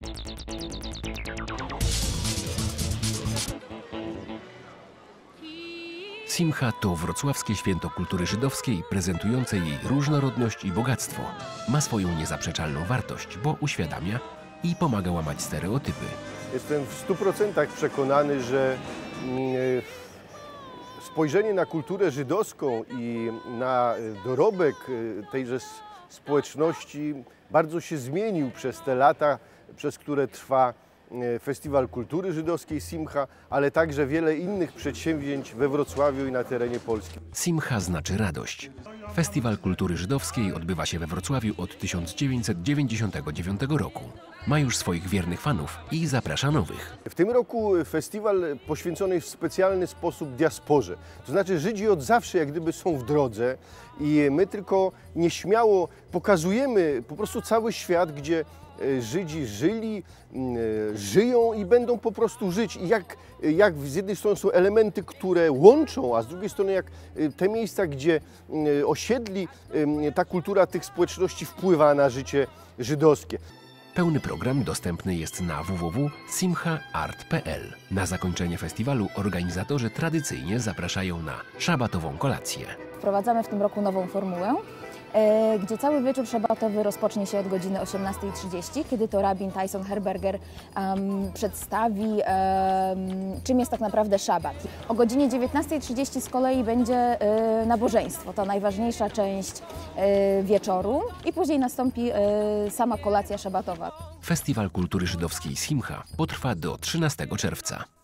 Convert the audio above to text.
Simcha to wrocławskie święto kultury żydowskiej prezentujące jej różnorodność i bogactwo. Ma swoją niezaprzeczalną wartość, bo uświadamia i pomaga łamać stereotypy. Jestem w 100% przekonany, że spojrzenie na kulturę żydowską i na dorobek tejże społeczności bardzo się zmienił przez te lata, przez które trwa Festiwal Kultury Żydowskiej Simcha, ale także wiele innych przedsięwzięć we Wrocławiu i na terenie Polski. Simcha znaczy radość. Festiwal Kultury Żydowskiej odbywa się we Wrocławiu od 1999 roku. Ma już swoich wiernych fanów i zaprasza nowych. W tym roku festiwal poświęcony jest w specjalny sposób diasporze. To znaczy Żydzi od zawsze jak gdyby są w drodze i my tylko nieśmiało pokazujemy po prostu cały świat, gdzie Żydzi żyli, żyją i będą po prostu żyć. I jak z jednej strony są elementy, które łączą, a z drugiej strony jak te miejsca, gdzie osiedli, ta kultura tych społeczności wpływa na życie żydowskie. Pełny program dostępny jest na www.simchaart.pl. Na zakończenie festiwalu organizatorzy tradycyjnie zapraszają na szabatową kolację. Wprowadzamy w tym roku nową formułę, gdzie cały wieczór szabatowy rozpocznie się od godziny 18:30, kiedy to rabin Tyson Herberger przedstawi, czym jest tak naprawdę szabat. O godzinie 19:30 z kolei będzie nabożeństwo, to najważniejsza część wieczoru i później nastąpi sama kolacja szabatowa. Festiwal Kultury Żydowskiej Simcha potrwa do 13 czerwca.